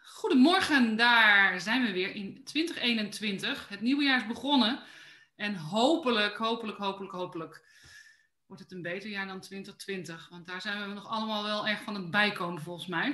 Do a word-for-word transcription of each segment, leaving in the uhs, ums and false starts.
Goedemorgen, daar zijn we weer in twintig eenentwintig. Het nieuwe jaar is begonnen en hopelijk, hopelijk, hopelijk, hopelijk wordt het een beter jaar dan twintig twintig. Want daar zijn we nog allemaal wel erg van het bijkomen volgens mij.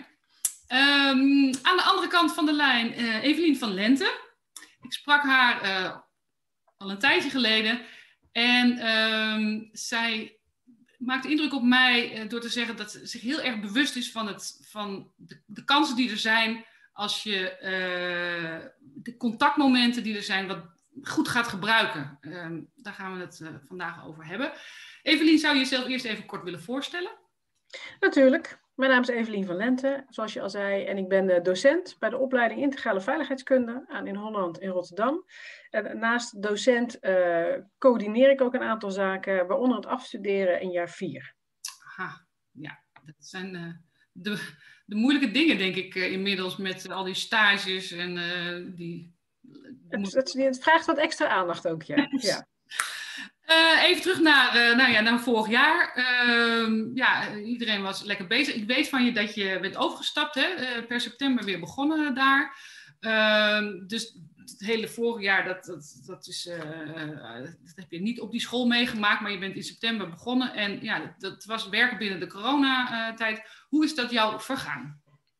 Um, aan de andere kant van de lijn uh, Evelien van Lente. Ik sprak haar uh, al een tijdje geleden en um, zij maakt indruk op mij uh, door te zeggen dat ze zich heel erg bewust is van, het, van de, de kansen die er zijn als je uh, de contactmomenten die er zijn wat goed gaat gebruiken. Uh, daar gaan we het uh, vandaag over hebben. Evelien, zou je jezelf eerst even kort willen voorstellen? Natuurlijk. Mijn naam is Evelien van Lente, zoals je al zei. En ik ben docent bij de opleiding Integrale Veiligheidskunde aan in Holland in Rotterdam. En naast docent uh, coördineer ik ook een aantal zaken, waaronder het afstuderen in jaar vier. Aha, ja, dat zijn uh, de, de moeilijke dingen, denk ik, uh, inmiddels met al die stages en uh, die... Het, het, het vraagt wat extra aandacht ook, ja. ja. Uh, even terug naar, uh, nou ja, naar vorig jaar. Uh, ja, iedereen was lekker bezig. Ik weet van je dat je bent overgestapt, hè? Uh, per september weer begonnen daar. Uh, dus het hele vorig jaar, dat, dat, dat, is, uh, dat heb je niet op die school meegemaakt, maar je bent in september begonnen. En ja, dat, dat was werken binnen de coronatijd. Hoe is dat jou vergaan?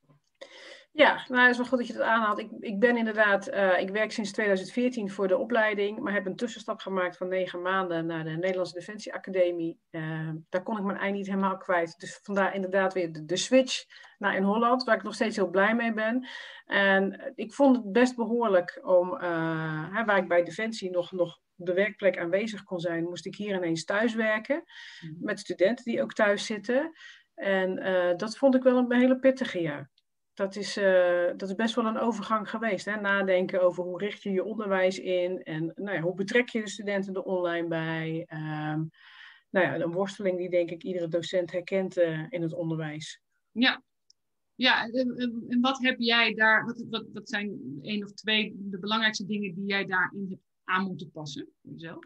Ja, nou, het is wel goed dat je dat aanhaalt. Ik, ik ben inderdaad, uh, ik werk sinds twintig veertien voor de opleiding, maar heb een tussenstap gemaakt van negen maanden naar de Nederlandse Defensie Academie. Uh, daar kon ik mijn ei niet helemaal kwijt. Dus vandaar inderdaad weer de, de switch naar in Holland, waar ik nog steeds heel blij mee ben. En ik vond het best behoorlijk om, uh, hè, waar ik bij Defensie nog, nog op de werkplek aanwezig kon zijn, moest ik hier ineens thuis werken, mm-hmm. met studenten die ook thuis zitten. En uh, dat vond ik wel een hele pittige jaar. Dat is, uh, dat is best wel een overgang geweest. Hè? Nadenken over hoe richt je je onderwijs in en nou ja, hoe betrek je de studenten er online bij. Um, nou ja, een worsteling die denk ik iedere docent herkent uh, in het onderwijs. Ja, ja en, en wat heb jij daar, wat, wat, wat zijn één of twee de belangrijkste dingen die jij daarin hebt aan moeten passen voor jezelf?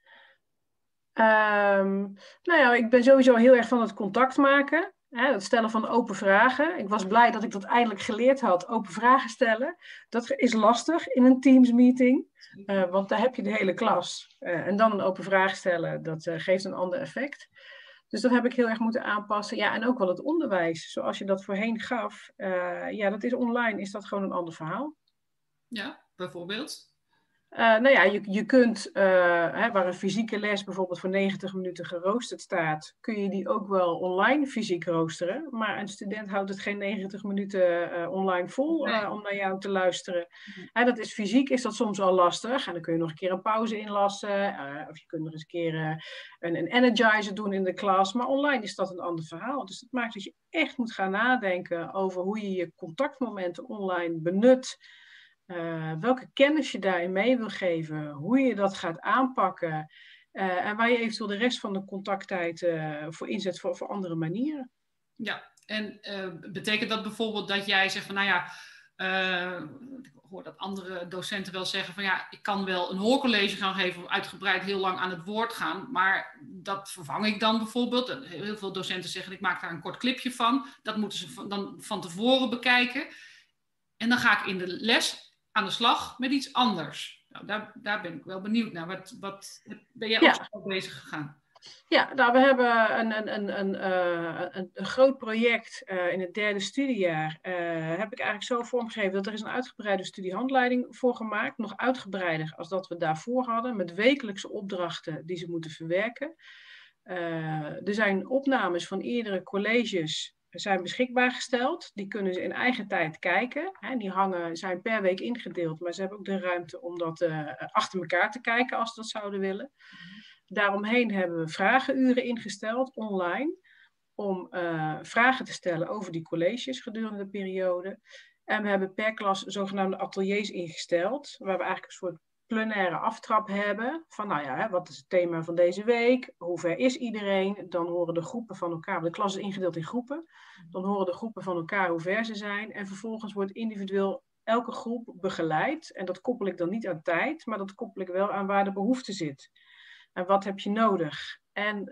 Um, nou ja, ik ben sowieso heel erg van het contact maken. Hè, het stellen van open vragen. Ik was blij dat ik dat eindelijk geleerd had. Open vragen stellen. Dat is lastig in een Teams meeting. Uh, want daar heb je de hele klas. Uh, en dan een open vraag stellen. Dat uh, geeft een ander effect. Dus dat heb ik heel erg moeten aanpassen. Ja, en ook wel het onderwijs. Zoals je dat voorheen gaf. Uh, ja, dat is online. Is dat gewoon een ander verhaal. Ja, bijvoorbeeld? Uh, nou ja, je, je kunt, uh, hè, waar een fysieke les bijvoorbeeld voor negentig minuten geroosterd staat, kun je die ook wel online fysiek roosteren. Maar een student houdt het geen negentig minuten uh, online vol uh, nee. om naar jou te luisteren. Nee. Hè, dat is, fysiek is dat soms al lastig. En dan kun je nog een keer een pauze inlassen. Uh, of je kunt nog eens een keer uh, een, een energizer doen in de klas. Maar online is dat een ander verhaal. Dus dat maakt dat je echt moet gaan nadenken over hoe je je contactmomenten online benut. Uh, welke kennis je daarin mee wil geven, hoe je dat gaat aanpakken uh, en waar je eventueel de rest van de contacttijd uh, voor inzet voor, voor andere manieren. Ja, en uh, betekent dat bijvoorbeeld dat jij zegt van nou ja, uh, ik hoor dat andere docenten wel zeggen van ja, ik kan wel een hoorcollege gaan geven of uitgebreid heel lang aan het woord gaan, maar dat vervang ik dan bijvoorbeeld. Heel veel docenten zeggen ik maak daar een kort clipje van, dat moeten ze dan van tevoren bekijken en dan ga ik in de les aan de slag met iets anders. Nou, daar, daar ben ik wel benieuwd naar. Wat, wat ben jij ja. ook bezig gegaan? Ja, nou, we hebben een, een, een, een, uh, een, een groot project uh, in het derde studiejaar. Uh, heb ik eigenlijk zo vormgegeven dat er is een uitgebreide studiehandleiding voor gemaakt. Nog uitgebreider als dat we daarvoor hadden. Met wekelijkse opdrachten die ze moeten verwerken. Uh, er zijn opnames van eerdere colleges zijn beschikbaar gesteld. Die kunnen ze in eigen tijd kijken. Hè, die hangen, zijn per week ingedeeld, maar ze hebben ook de ruimte om dat uh, achter elkaar te kijken als ze dat zouden willen. Daaromheen hebben we vragenuren ingesteld, online, om uh, vragen te stellen over die colleges gedurende de periode. En we hebben per klas zogenaamde ateliers ingesteld, waar we eigenlijk een soort plenaire aftrap hebben. Van nou ja, hè, wat is het thema van deze week? Hoe ver is iedereen? Dan horen de groepen van elkaar, de klas is ingedeeld in groepen. Dan horen de groepen van elkaar hoe ver ze zijn. En vervolgens wordt individueel elke groep begeleid. En dat koppel ik dan niet aan tijd, maar dat koppel ik wel aan waar de behoefte zit. En wat heb je nodig? En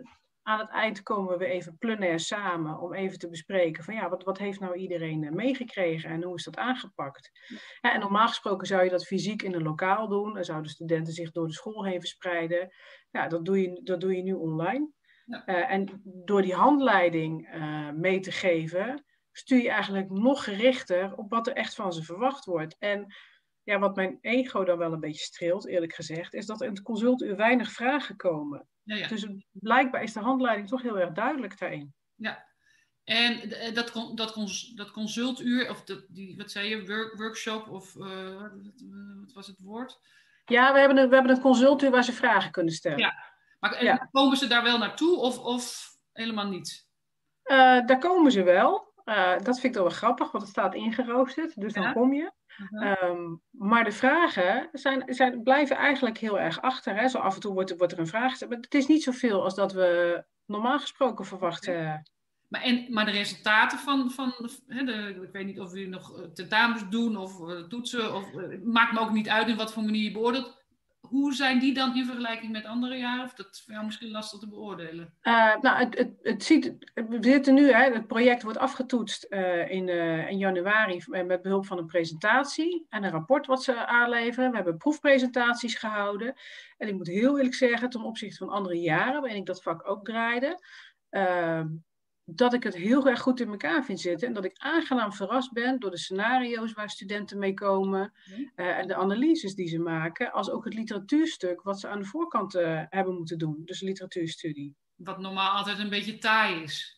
aan het eind komen we even plenair samen om even te bespreken van ja, wat, wat heeft nou iedereen uh, meegekregen en hoe is dat aangepakt? Ja, en normaal gesproken zou je dat fysiek in een lokaal doen. Dan zouden studenten zich door de school heen verspreiden. Ja, dat doe je, dat doe je nu online. Ja. Uh, en door die handleiding uh, mee te geven, stuur je eigenlijk nog gerichter op wat er echt van ze verwacht wordt. En ja, wat mijn ego dan wel een beetje streelt, eerlijk gezegd, is dat in het consultuur weinig vragen komen. Ja, ja. Dus blijkbaar is de handleiding toch heel erg duidelijk daarin. Ja, en dat, dat, dat consultuur, of dat, die, wat zei je, work, workshop, of uh, wat was het woord? Ja, we hebben, een, we hebben een consultuur waar ze vragen kunnen stellen. Ja, maar ja. Komen ze daar wel naartoe of, of helemaal niet? Uh, daar komen ze wel. Uh, dat vind ik wel wel grappig, want het staat ingeroosterd, dus dan ja. kom je. Uh-huh. Um, maar de vragen zijn, zijn, blijven eigenlijk heel erg achter. Hè? Zo af en toe wordt, wordt er een vraag gesteld. Maar het is niet zoveel als dat we normaal gesproken verwachten. Maar, en, maar de resultaten van, van hè, de, ik weet niet of jullie nog tentamens doen of uh, toetsen, of uh, maakt me ook niet uit in wat voor manier je beoordeelt. Hoe zijn die dan in vergelijking met andere jaren? Of dat is voor jou misschien lastig te beoordelen? Uh, nou, het, het, het ziet, we zitten nu, hè, het project wordt afgetoetst uh, in, uh, in januari met behulp van een presentatie en een rapport wat ze aanleveren. We hebben proefpresentaties gehouden. En ik moet heel eerlijk zeggen, ten opzichte van andere jaren, waarin ik dat vak ook draaide, uh, dat ik het heel erg goed in elkaar vind zitten. En dat ik aangenaam verrast ben door de scenario's waar studenten mee komen. Mm. Uh, en de analyses die ze maken. Als ook het literatuurstuk wat ze aan de voorkant uh, hebben moeten doen. Dus literatuurstudie. Wat normaal altijd een beetje taai is.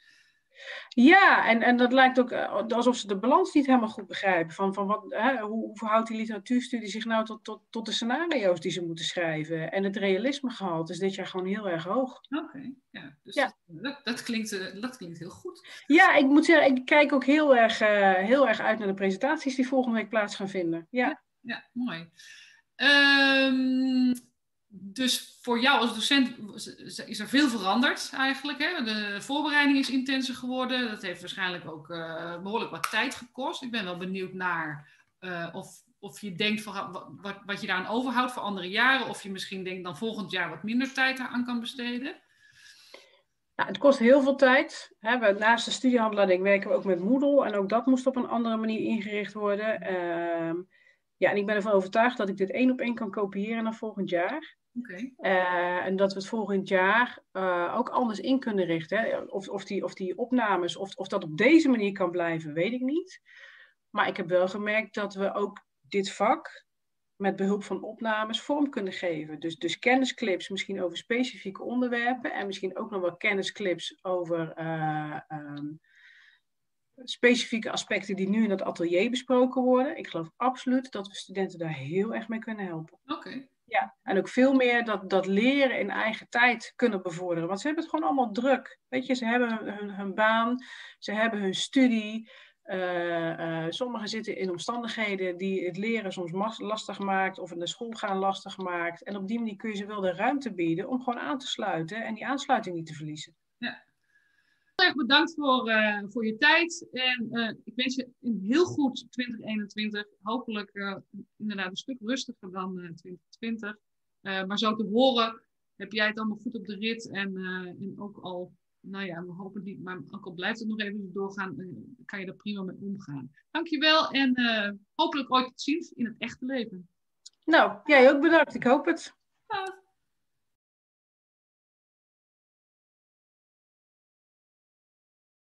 Ja, en, en dat lijkt ook uh, alsof ze de balans niet helemaal goed begrijpen. Van, van wat, hè, hoe, hoe verhoudt die literatuurstudie zich nou tot, tot, tot de scenario's die ze moeten schrijven? En het realismegehalte is dit jaar gewoon heel erg hoog. Oké, okay, ja. Dus ja. Dat, dat, klinkt, uh, dat klinkt heel goed. Ja, ik moet zeggen, ik kijk ook heel erg, uh, heel erg uit naar de presentaties die volgende week plaats gaan vinden. Ja, ja, ja mooi. Um, Dus voor jou als docent is er veel veranderd eigenlijk. Hè? De voorbereiding is intenser geworden. Dat heeft waarschijnlijk ook uh, behoorlijk wat tijd gekost. Ik ben wel benieuwd naar uh, of, of je denkt van wat, wat je daaraan overhoudt voor andere jaren. Of je misschien denkt dan volgend jaar wat minder tijd aan kan besteden. Nou, het kost heel veel tijd. Hè, naast de studiehandleiding werken we ook met Moodle. En ook dat moest op een andere manier ingericht worden. Uh, ja, en ik ben ervan overtuigd dat ik dit één op één kan kopiëren naar volgend jaar. Okay. Uh, en dat we het volgend jaar uh, ook anders in kunnen richten. Hè. Of, of, die, of die opnames, of, of dat op deze manier kan blijven, weet ik niet. Maar ik heb wel gemerkt dat we ook dit vak met behulp van opnames vorm kunnen geven. Dus, dus kennisclips misschien over specifieke onderwerpen. En misschien ook nog wel kennisclips over uh, um, specifieke aspecten die nu in het atelier besproken worden. Ik geloof absoluut dat we studenten daar heel erg mee kunnen helpen. Oké. Okay. Ja, en ook veel meer dat, dat leren in eigen tijd kunnen bevorderen. Want ze hebben het gewoon allemaal druk. Weet je, ze hebben hun, hun baan, ze hebben hun studie. Uh, uh, sommigen zitten in omstandigheden die het leren soms lastig maakt of in de school gaan lastig maakt. En op die manier kun je ze wel de ruimte bieden om gewoon aan te sluiten en die aansluiting niet te verliezen. Ja. Heel erg bedankt voor, uh, voor je tijd. En uh, ik wens je een heel goed twintig eenentwintig. Hopelijk uh, inderdaad een stuk rustiger dan uh, twintig twintig. Uh, maar zo te horen heb jij het allemaal goed op de rit. En, uh, en ook al, nou ja, we hopen niet, maar ook al blijft het nog even doorgaan, uh, kan je er prima mee omgaan. Dankjewel en uh, hopelijk ooit tot ziens in het echte leven. Nou, jij ook bedankt. Ik hoop het. Ja.